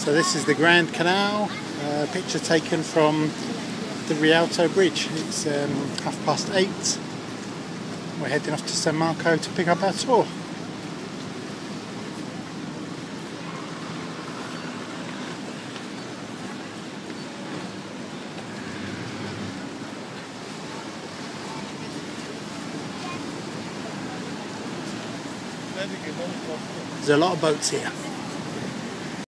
So this is the Grand Canal, picture taken from the Rialto Bridge. It's 8:30. We're heading off to San Marco to pick up our tour. There's a lot of boats here.